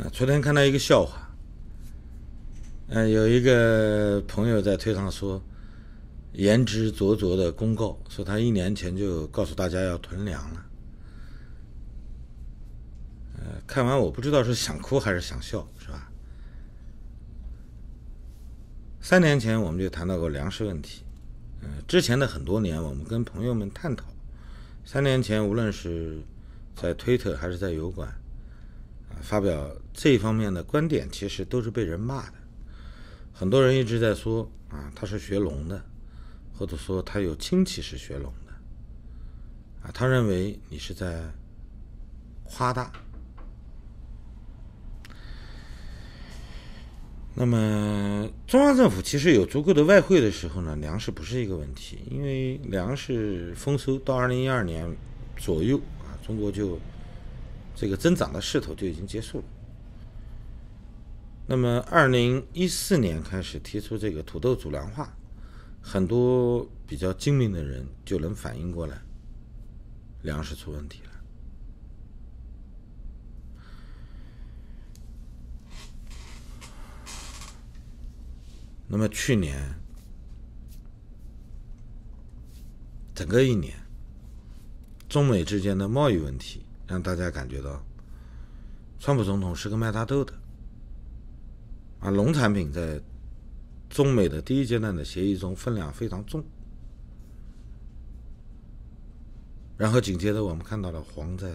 昨天看到一个笑话，有一个朋友在推上说，言之凿凿的公告，说他1年前就告诉大家要囤粮了。看完我不知道是想哭还是想笑，是吧？3年前我们就谈到过粮食问题，之前的很多年我们跟朋友们探讨，3年前无论是在推特还是在油管，发表这一方面的观点，其实都是被人骂的。很多人一直在说他是学农的，或者说他有亲戚是学农的，他认为你是在夸大。那么中央政府其实有足够的外汇的时候呢，粮食不是一个问题，因为粮食丰收到2012年左右中国就这个增长的势头就已经结束了。那么2014年开始提出这个土豆主粮化，很多比较精明的人就能反应过来，粮食出问题了。那么去年整个一年，中美之间的贸易问题让大家感觉到，川普总统是个卖大豆的，农产品在中美的第一阶段的协议中分量非常重。然后紧接着我们看到了蝗灾，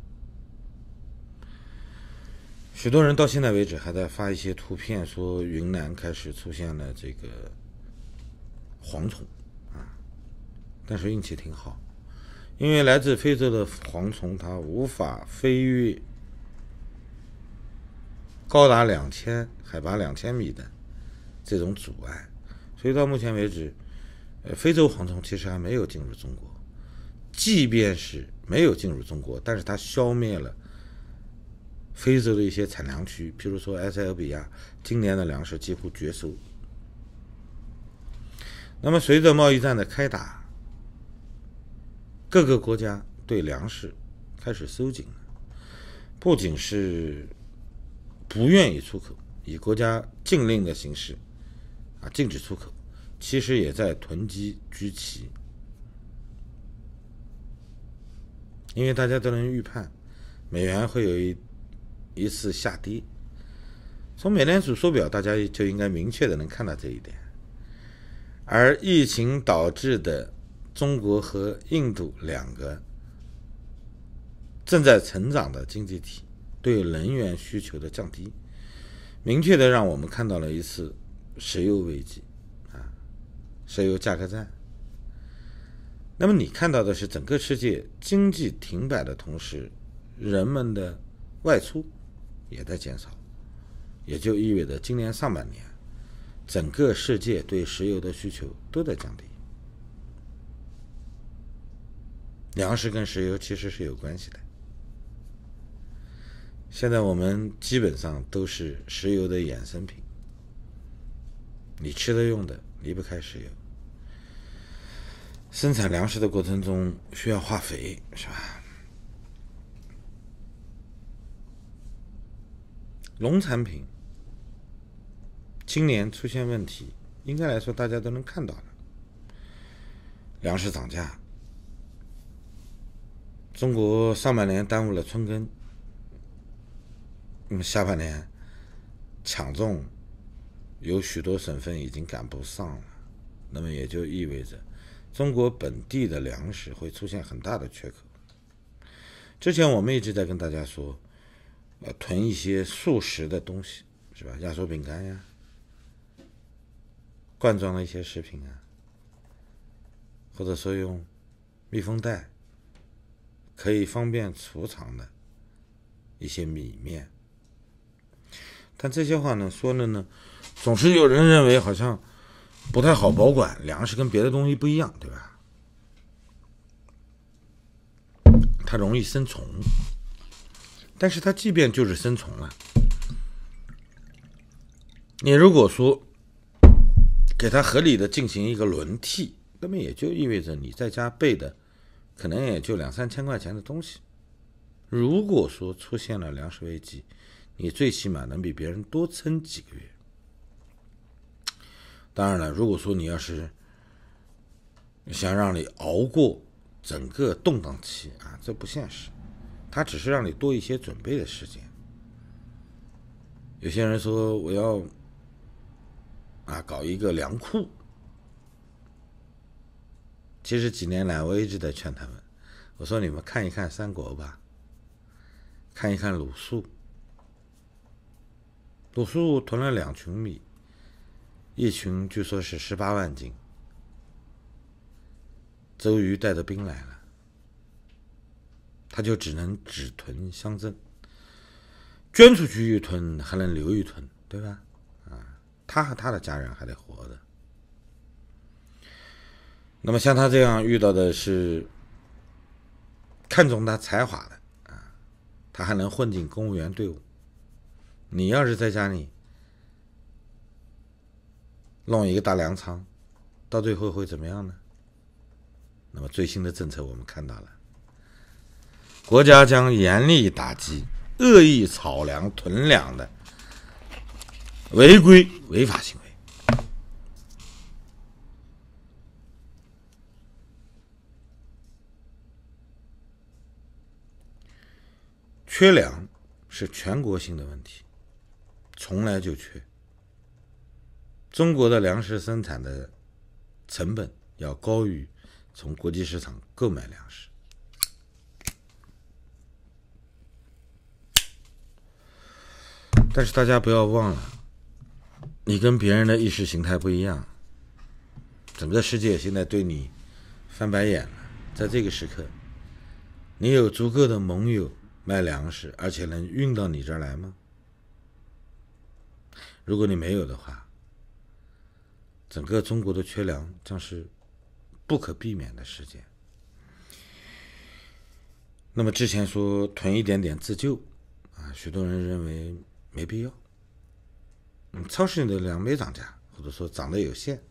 许多人到现在为止还在发一些图片，说云南开始出现了这个蝗虫但是运气挺好，因为来自非洲的蝗虫它无法飞越高达海拔2000米的这种阻碍，所以到目前为止，非洲蝗虫其实还没有进入中国。即便是没有进入中国，但是它消灭了非洲的一些产粮区，譬如说埃塞俄比亚今年的粮食几乎绝收。那么随着贸易战的开打，各个国家对粮食开始收紧了，不仅是不愿意出口，以国家禁令的形式禁止出口，其实也在囤积居奇。因为大家都能预判美元会有一次下跌，从美联储缩表大家就应该明确的能看到这一点。而疫情导致的中国和印度2个正在成长的经济体对能源需求的降低，明确的让我们看到了一次石油危机石油价格战。那么你看到的是整个世界经济停摆的同时，人们的外出也在减少，也就意味着今年上半年整个世界对石油的需求都在降低。粮食跟石油其实是有关系的，现在我们基本上都是石油的衍生品，你吃的用的离不开石油。生产粮食的过程中需要化肥，是吧？农产品今年出现问题，应该来说大家都能看到了。粮食涨价，中国上半年耽误了春耕，那么下半年抢种有许多省份已经赶不上了，那么也就意味着中国本地的粮食会出现很大的缺口。之前我们一直在跟大家说，囤一些速食的东西，是吧？压缩饼干呀，罐装的一些食品或者说用密封袋可以方便储藏的一些米面。但这些话呢说了呢，总是有人认为好像不太好保管，粮食跟别的东西不一样，对吧？它容易生虫，但是它即便就是生虫了，你如果说给它合理的进行一个轮替，那么也就意味着你在家备的可能也就2-3千块钱的东西。如果说出现了粮食危机， 你最起码能比别人多撑几个月。当然了，如果说你要是想让你熬过整个动荡期啊，这不现实，它只是让你多一些准备的时间。有些人说我要搞一个粮库，其实几年来我一直在劝他们，我说你们看一看三国吧，看一看鲁肃。鲁肃囤了2群米，一群据说是18万斤。周瑜带着兵来了，他就只囤乡镇，捐出去一囤还能留一囤，对吧？他和他的家人还得活着。那么像他这样遇到的是看中他才华的他还能混进公务员队伍。你要是在家里弄一个大粮仓，到最后会怎么样呢？那么最新的政策我们看到了，国家将严厉打击恶意草粮囤粮的违规违法行为。缺粮是全国性的问题，从来就缺。中国的粮食生产的成本要高于从国际市场购买粮食。但是大家不要忘了，你跟别人的意识形态不一样，整个世界现在对你翻白眼了。在这个时刻，你有足够的盟友卖粮食，而且能运到你这儿来吗？如果你没有的话，整个中国的缺粮将是不可避免的事件。那么之前说囤一点点自救许多人认为没必要。超市里的粮没涨价，或者说涨得有限。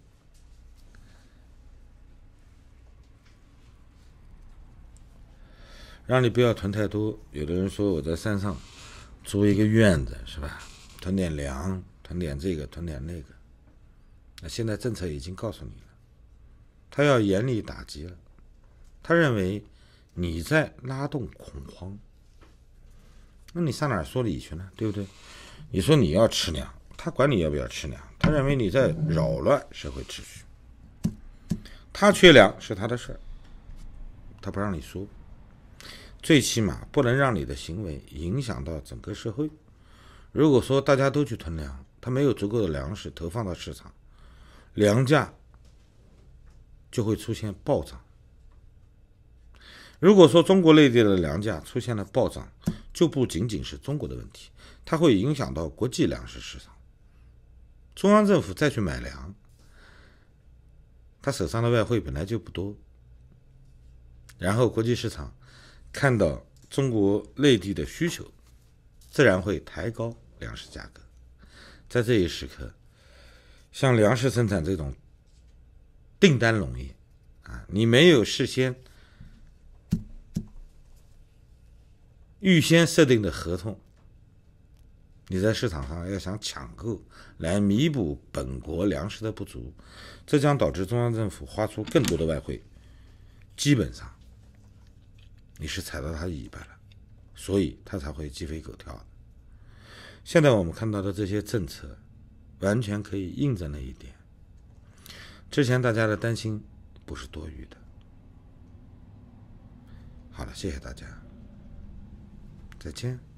让你不要囤太多。有的人说我在山上租一个院子，是吧？囤点粮，囤点这个，囤点那个。那现在政策已经告诉你了，他要严厉打击了。他认为你在拉动恐慌，那你上哪儿说理去呢？对不对？你说你要吃粮，他管你要不要吃粮，他认为你在扰乱社会秩序。他缺粮是他的事儿，他不让你说，最起码不能让你的行为影响到整个社会。如果说大家都去囤粮，他没有足够的粮食投放到市场，粮价就会出现暴涨。如果说中国内地的粮价出现了暴涨，就不仅仅是中国的问题，它会影响到国际粮食市场。中央政府再去买粮，他手上的外汇本来就不多，然后国际市场看到中国内地的需求，自然会抬高粮食价格。在这一时刻，像粮食生产这种订单农业你没有事先预先设定的合同，你在市场上要想抢购来弥补本国粮食的不足，这将导致中央政府花出更多的外汇，基本上你是踩到他尾巴了，所以他才会鸡飞狗跳的。现在我们看到的这些政策完全可以印证了一点，之前大家的担心不是多余的。好了，谢谢大家，再见。